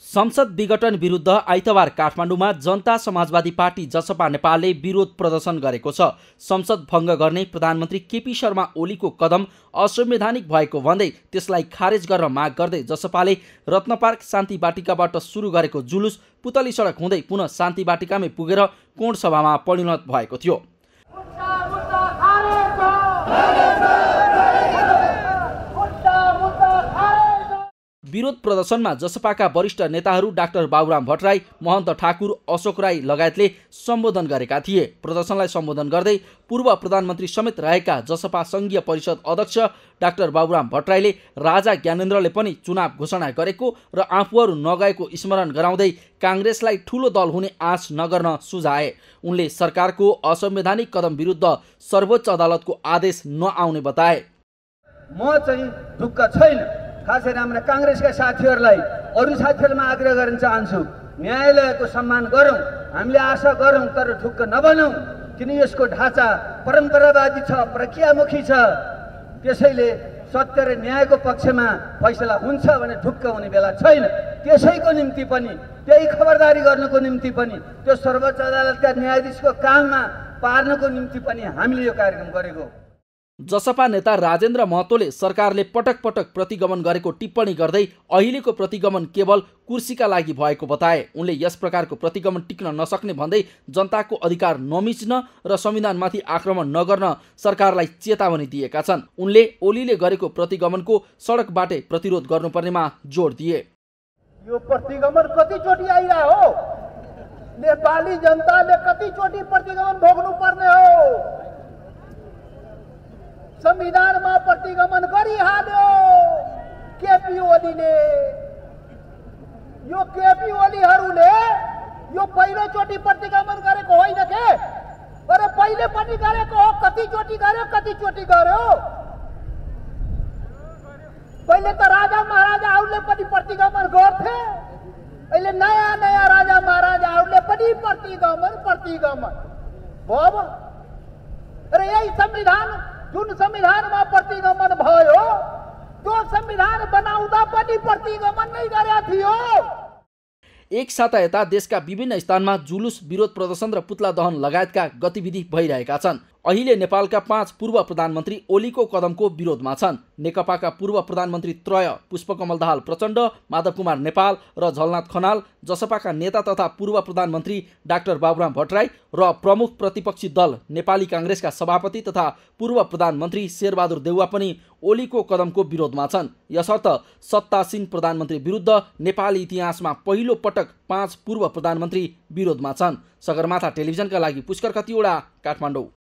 संसद विघटन विरुद्ध आइतबार काठमाडौँमा जनता समाजवादी पार्टी जसपा नेपालले विरोध प्रदर्शन गरेको छ। संसद भङ्ग गर्ने प्रधानमन्त्री केपी शर्मा ओलीको कदम असंवैधानिक भएको भन्दै त्यसलाई खारेज गर्न माग गर्दै जसपाले रत्नपार्क शान्ति बाटिकाबाट सुरु गरेको जुलुस पुतली सडक हुँदै पुनः शान्ति बाटिकामै पुगेर कोण सभामा परिणत भएको थियो। विरोध प्रदर्शनमा जसपाका वरिष्ठ नेताहरू डाक्टर बाबुराम भट्टराई, महन्त ठाकुर, अशोक राई लगायतले सम्बोधन गरेका थिए। प्रदर्शनलाई सम्बोधन गर्दै पूर्व प्रधानमन्त्री समेत रहेका जसपा संघीय परिषद अध्यक्ष डाक्टर बाबुराम भट्टराईले राजा ज्ञानेन्द्रले पनि चुनाव घोषणा गरेको र आफूहरू नगएको स्मरण गराउँदै काङ्ग्रेसलाई ठूलो दल हुने आश नगर्न सुझाए। उनले सरकारको असंवैधानिक कदम विरुद्ध सर्वोच्च अदालतको आदेश नआउने बताए। म चाहिँ ढुक्क छैन। खास गरी हाम्रा काङ्ग्रेसका साथीहरूलाई अरू साथीहरूमा आग्रह गर्न चाहन्छु, न्यायालयको सम्मान गरौँ, हामीले आशा गरौँ, तर ढुक्क नबनौँ, किन यसको ढाँचा परम्परावादी छ, प्रक्रियामुखी छ। त्यसैले सत्य र न्यायको पक्षमा फैसला हुन्छ भने ढुक्क हुने बेला छैन। त्यसैको निम्ति पनि, त्यही खबरदारी गर्नको निम्ति पनि, त्यो सर्वोच्च अदालतका न्यायाधीशको काममा पार्नको निम्ति पनि हामीले यो कार्यक्रम गरेको। जसपा नेता राजेन्द्र महतोले सरकारले पटक पटक प्रतिगमन गरेको टिप्पणी गर्दै अहिलेको प्रतिगमन केवल कुर्सीका लागि भएको बताए। उनले यस प्रकारको प्रतिगमन टिक्न नसक्ने भन्दै जनताको अधिकार नमिच्न र संविधानमाथि आक्रमण नगर्न सरकारलाई चेतावनी दिएका छन्। उनले ओलीले गरेको प्रतिगमनको सडकबाटै प्रतिरोध गर्नुपर्नेमा जोड दिए। यो प्रतिगमन कतिचोटि आइरह हो, नेपाली जनताले कतिचोटि प्रतिगमन भोग्नु पर्ने हो। संविधानमा प्रतिगमन गरिहाल्यो केपी ओलीले। यो केपी ओलीहरूले यो पहिलोचोटि प्रतिगमन गरेको होइन के, अरे पहिले पनि गरेको हो। कतिचोटि गर्यो। पहिले त राजा महाराजाहरूले पनि प्रतिगमन गर्थे, अहिले नयाँ राजा महाराजाहरूले पनि प्रतिगमन भयो। अरे यही संविधान, जुन संविधानमा प्रतिगमन भयो, त्यो संविधान बनाउँदा पनि प्रतिगमन नै गरेका थियो। एक साता यता देशका विभिन्न स्थानमा जुलुस, विरोध प्रदर्शन र पुतला दहन लगायतका गतिविधि भइरहेका छन्। अहिले नेपालका 5 पूर्व प्रधानमन्त्री ओलीको कदमको विरोधमा छन्। नेकपाका पूर्व प्रधानमन्त्री त्रय पुष्पकमल दाहाल प्रचण्ड, माधव कुमार नेपाल र झलनाथ खनाल, जसपाका नेता तथा पूर्व प्रधानमन्त्री डाक्टर बाबुराम भट्टराई र प्रमुख प्रतिपक्षी दल नेपाली काङ्ग्रेसका सभापति तथा पूर्व प्रधानमन्त्री शेरबहादुर देउवा पनि ओलीको कदमको विरोधमा छन्। यसर्थ सत्तासीन प्रधानमन्त्री विरुद्ध नेपाली इतिहासमा पहिलो पटक 5 पूर्व प्रधानमन्त्री विरोधमा छन्। सगरमाथा टेलिभिजनका लागि पुष्कर खतिवडा, काठमाडौँ।